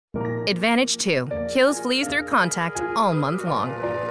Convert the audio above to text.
Advantage 2 kills fleas through contact all month long.